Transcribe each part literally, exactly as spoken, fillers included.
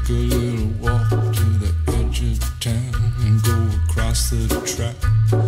a little walk to the edge of town and go across the track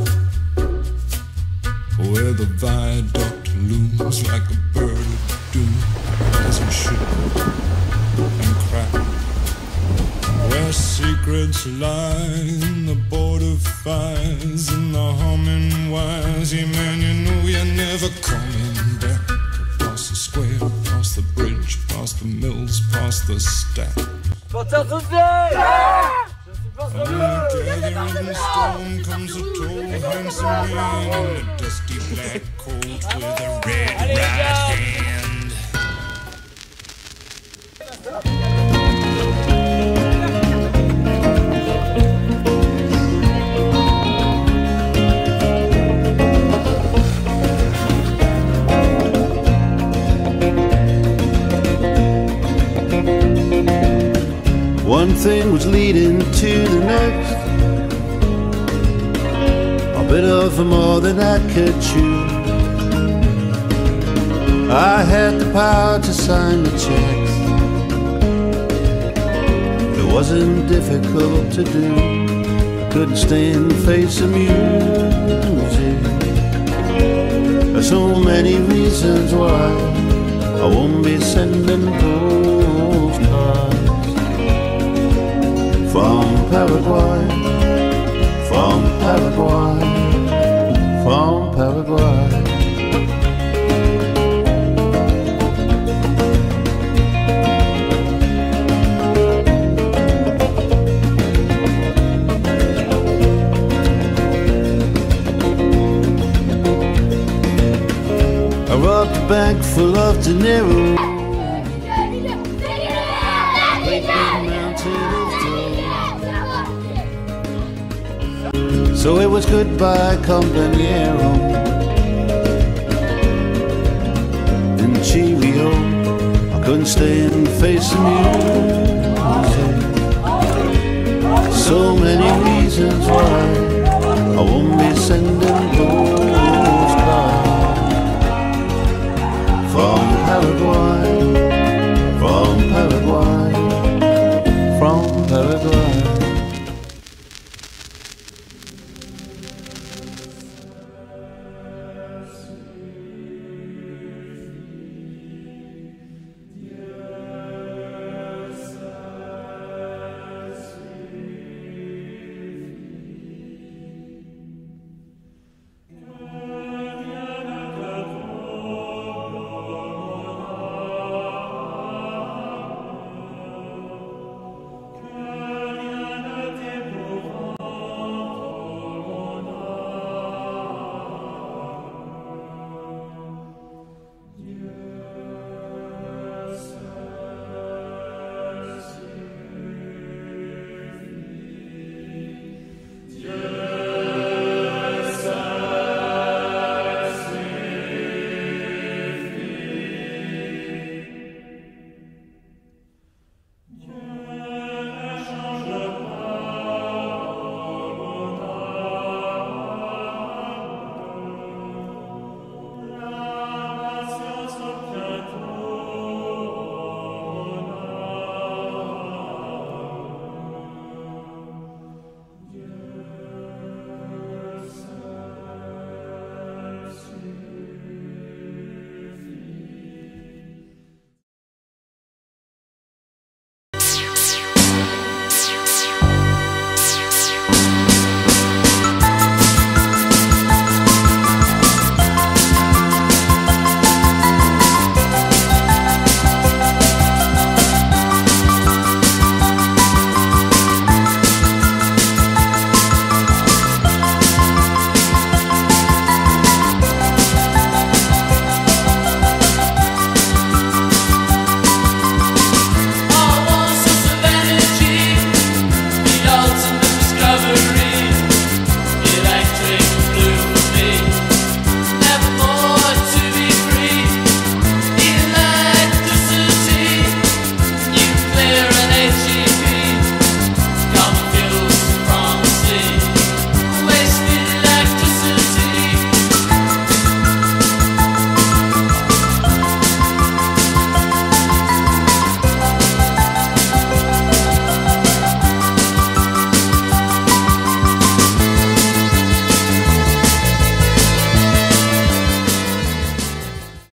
where the viaduct looms like a bird of doom as we shoot and crack, where secrets lie in the border fires and the humming wires. Yeah, man, you know you're never coming back. Past the square, past the bridge, past the mills, past the stack. Sortir tout de suite! On the gathering storm comes a tall, handsome man in a dusty black coat with a red right hand. One thing was leading to the next, a bit of more than I could chew. I had the power to sign the checks. It wasn't difficult to do. I couldn't stand facing music. There's so many reasons why I won't be sending postcards from Paraguay, from Paraguay, from Paraguay. I robbed a bank full of dinero. So it was goodbye, compañero, and cheerio. I couldn't stand facing music. So many reasons why I won't be sending postcards from Paraguay, from Paraguay, from